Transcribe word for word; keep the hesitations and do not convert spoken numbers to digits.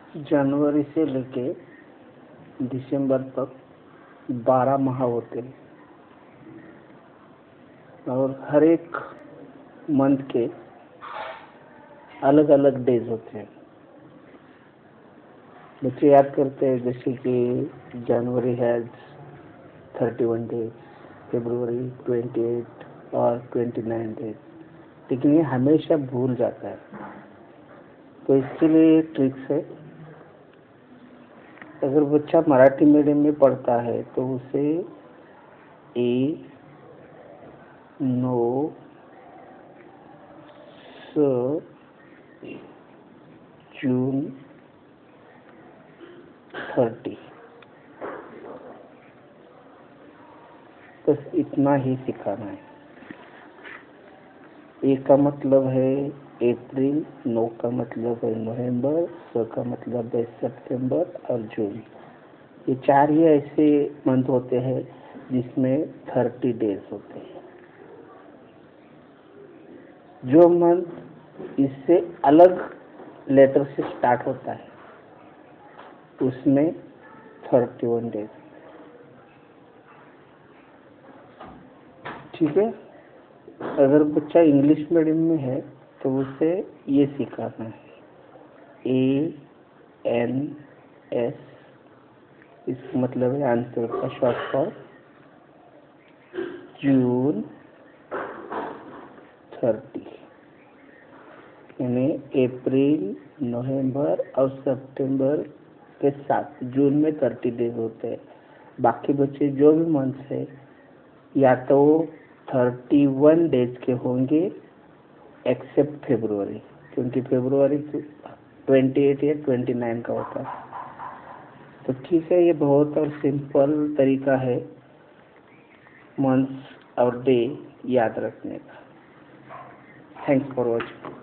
जनवरी से लेके दिसंबर तक बारह माह होते हैं और हर एक मंथ के अलग अलग डेज होते हैं। बच्चे याद करते हैं जैसे कि January has thirty one days, February twenty eight और ट्वेंटी नाइन डेज, लेकिन ये हमेशा भूल जाता है। तो इसके लिए ट्रिक्स है। अगर बच्चा मराठी मीडियम में पढ़ता है तो उसे ए, नो, स, जून थर्टी, बस इतना ही सिखाना है। ए का मतलब है अप्रैल, नो का मतलब है नवंबर, स का मतलब है सितंबर और जून। ये चार ही ऐसे मंथ होते हैं जिसमें थर्टी डेज होते हैं। जो मंथ इससे अलग लेटर से स्टार्ट होता है उसमें थर्टी वन डेज। ठीक है। अगर बच्चा इंग्लिश मीडियम में है तो उसे ये सिखाना है ए एन एस, इसका मतलब है आंसर का शॉर्ट फॉर्म जून थर्टी, यानी अप्रैल, नवंबर और सितंबर के साथ जून में थर्टी डेज होते हैं। बाकी बच्चे जो भी मंथ है या तो थर्टी वन डेज के होंगे एक्सेप्ट फरवरी, क्योंकि फरवरी ट्वेंटी एट या ट्वेंटी नाइन का होता है। तो ठीक है, ये बहुत और सिंपल तरीका है मंथ्स और डे याद रखने का। Thanks for watching.